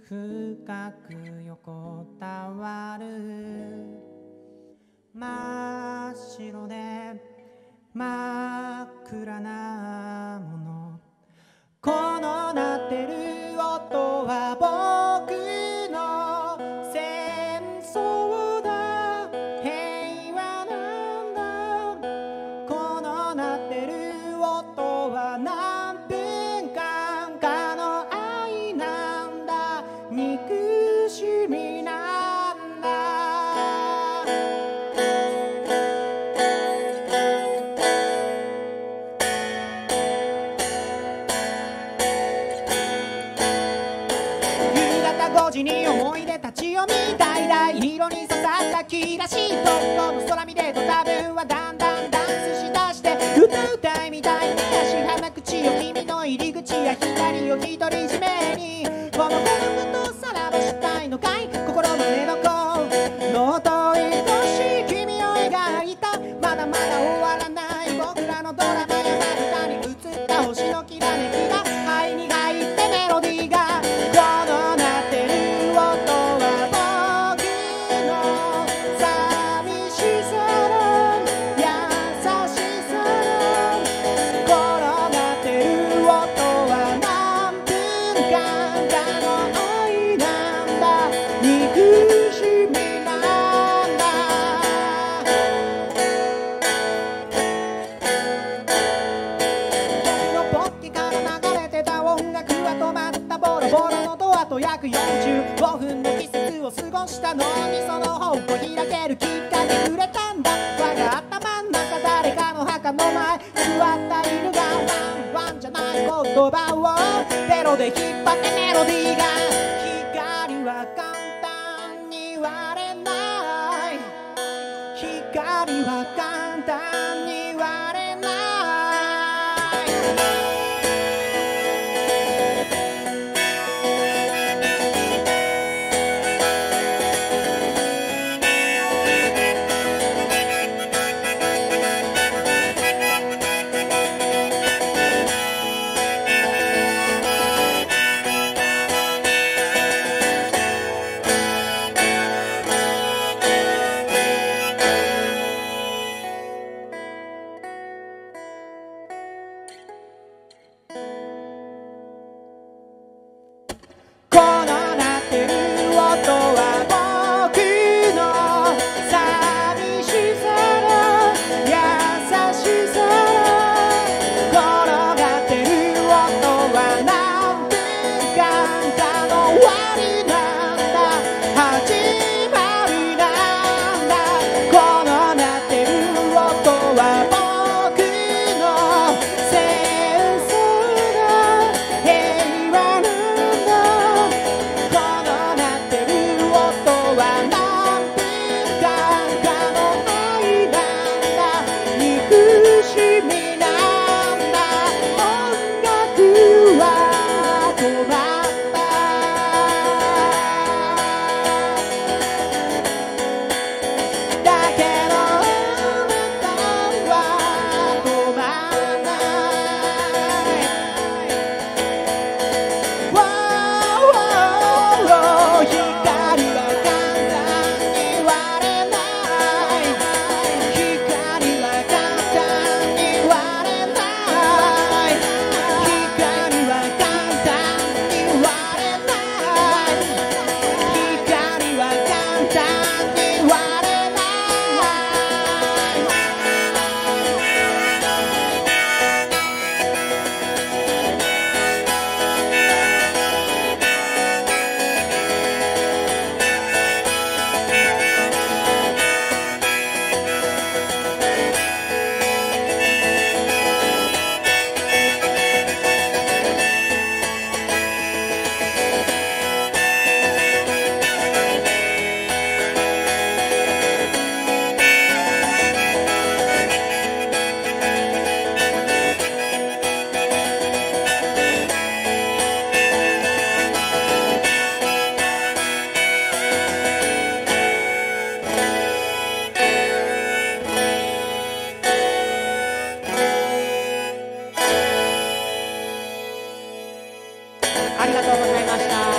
深く横たわる真っ白で真っ暗なもの、この鳴ってる音は僕の戦争だ、平和なんだ。この鳴ってる音は何分間かの愛なんだ、憎しみなんだ。5時に思い出たちを見たいだ、色に刺さった気らしい東京の空見てと多分はだんだんダンスしだして歌いみたいね。足鼻口を君の入り口や光を独り占めに、このことさらばしたいのかい、心の寝床の遠い星君を描いた、まだまだ終わらない僕らのドラマやまぶたに映った星のきらめきが肺に入ってメロディーが約45分の季節を過ごしたのに、その方向開けるきっかけくれたんだ。我が頭の中誰かの墓の前座った犬がワンワンじゃない言葉をベロで引っ張ってメロディーが、光は簡単に割れない、光は簡単に割れない。ありがとうございました。